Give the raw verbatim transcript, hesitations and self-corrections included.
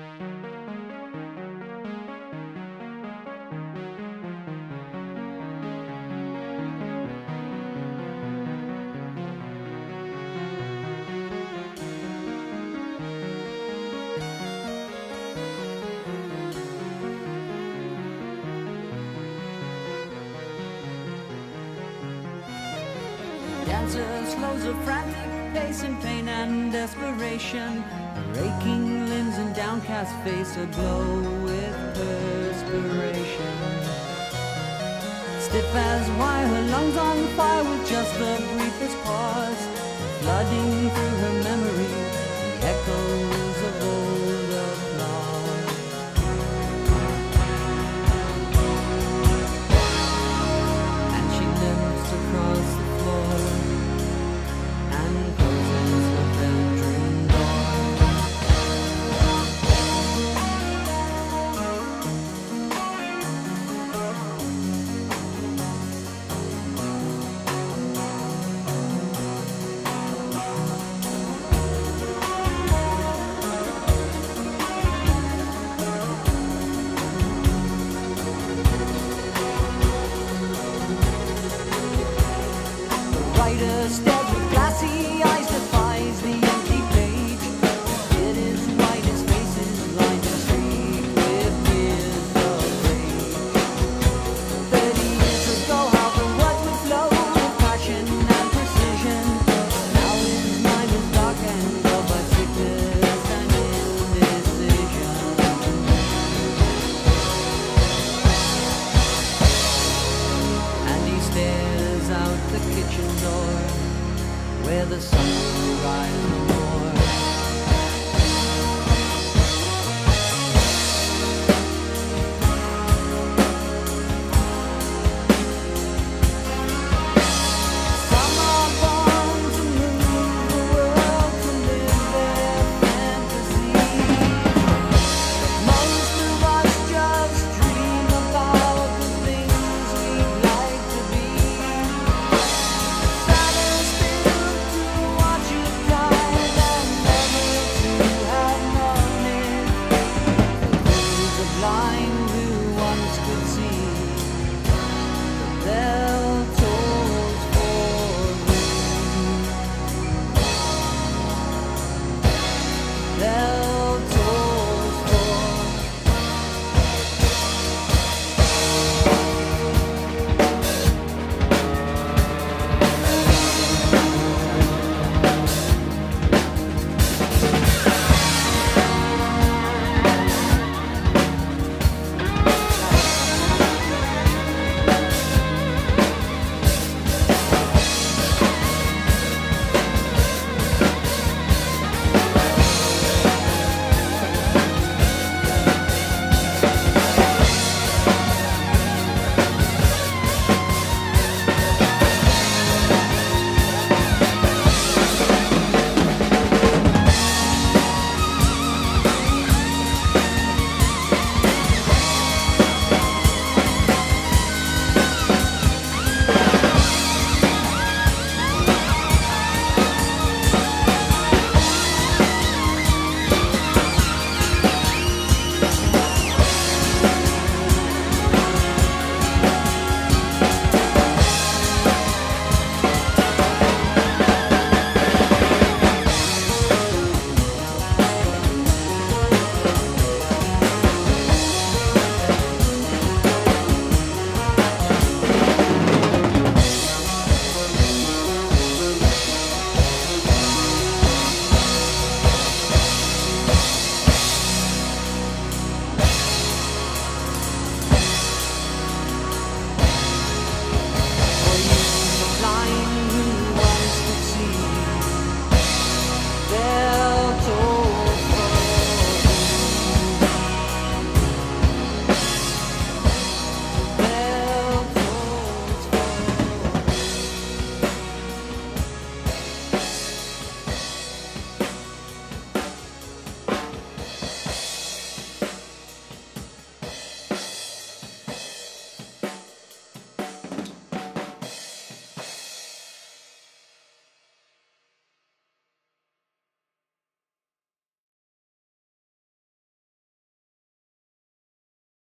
Dancer slows a frantic pace in pain and desperation. Her aching limbs and downcast face aglow with perspiration. Stiff as wire, her lungs on fire with just the briefest pause. Flooding through her memory, the echoes of old applause. And she limps across the floor and closes her bedroom door. The writer stares with glassy eyes, defies the empty page. It is white, his face is lined and streaked with tears of rage. Thirty years ago, how the words would flow with passion and precision. Now his mind is darkened by sickness and indecision. And he stares out the kitchen door, where the sun will rise no more.